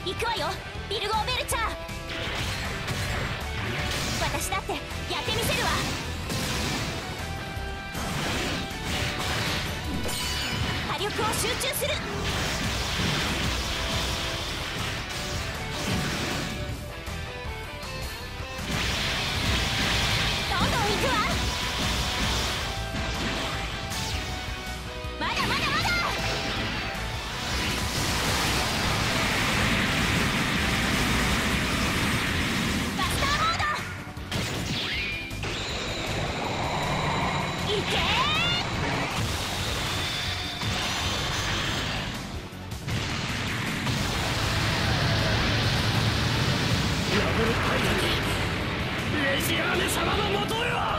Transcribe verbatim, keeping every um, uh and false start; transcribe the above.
行くわよビルゴーベルチャー。私だってやってみせるわ。火力を集中する。どんどん行くわ。まだまだまだ。バスターモードいけー。 ラブルパイロンにレジアーネ様のもとへは。